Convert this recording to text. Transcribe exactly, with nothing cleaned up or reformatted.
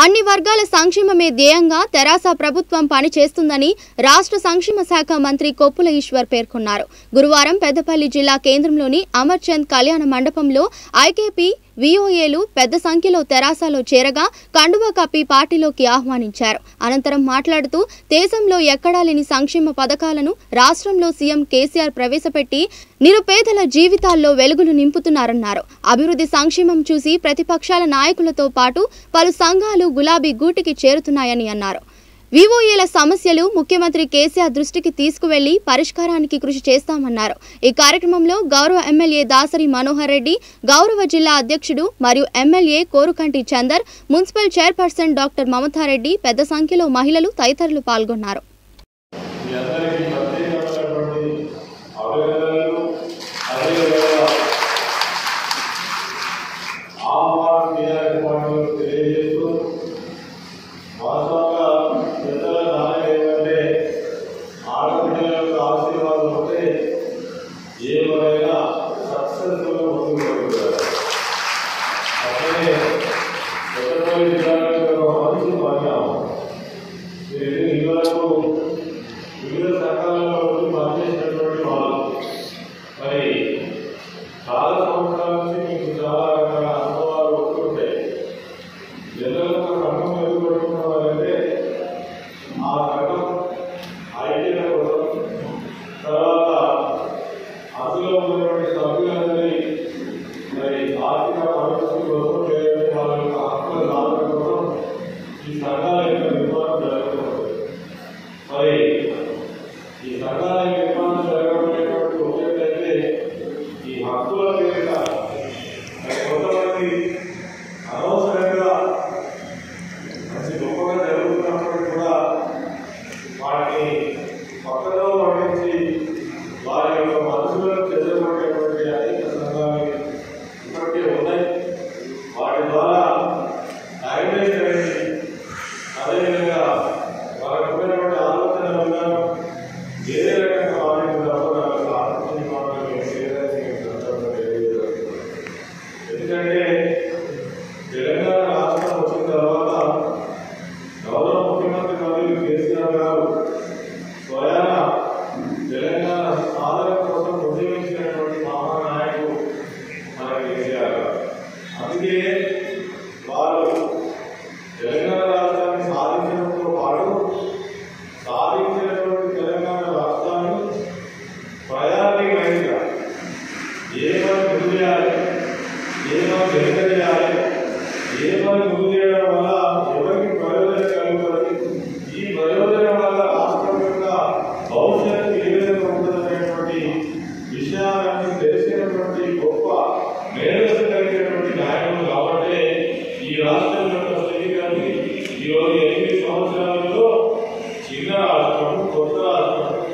అన్ని వర్గాల సంక్షేమమే ధ్యేయంగా తెరాస ప్రభుత్వం పనిచేస్తుందని రాష్ట్ర సంక్షేమ శాఖ మంత్రి కొప్పుల ఈశ్వర్ పేర్కొన్నారు. గురువారం పెద్దపల్లి జిల్లా కేంద్రంలోని అమర్చంద్ కళ్యాణ మండపంలో ఐకేపీ విఓఏలు పెద్ద సంఖ్యలో తెరాసలో చేరగా కండువా కప్పి పార్టీలోకి ఆహ్వానించారు. అనంతరం మాట్లాడుతూ దేశంలో ఎక్కడా లేని సంక్షేమ పథకాలను రాష్ట్రంలో సీఎం కేసీఆర్ ప్రవేశపెట్టి నిరుపేదల జీవితాల్లో వెలుగులు నింపుతున్నారన్నారు. అభివృద్ధి సంక్షేమం చూసి ప్రతిపక్షాల నాయకులతో పాటు పలు సంఘాలు గులాబీ గూటికి చేరుతున్నాయని అన్నారు. విఓఏల సమస్యలు ముఖ్యమంత్రి కేసీఆర్ దృష్టికి తీసుకువెళ్లి పరిష్కారానికి కృషి చేస్తామన్నారు. ఈ కార్యక్రమంలో గౌరవ ఎమ్మెల్యే దాసరి మనోహర్ రెడ్డి, గౌరవ జిల్లా అధ్యక్షుడు మరియు MLA Korukanti Chander, municipal chairperson doctor Mamatha Reddy, పెద్ద సంఖ్యలో మహిళలు తదితరులు పాల్గొన్నారు. ఈ రోజు ఎనిమిది సంవత్సరాలలో చిన్న రాష్ట్రం, కొత్త రాష్ట్రం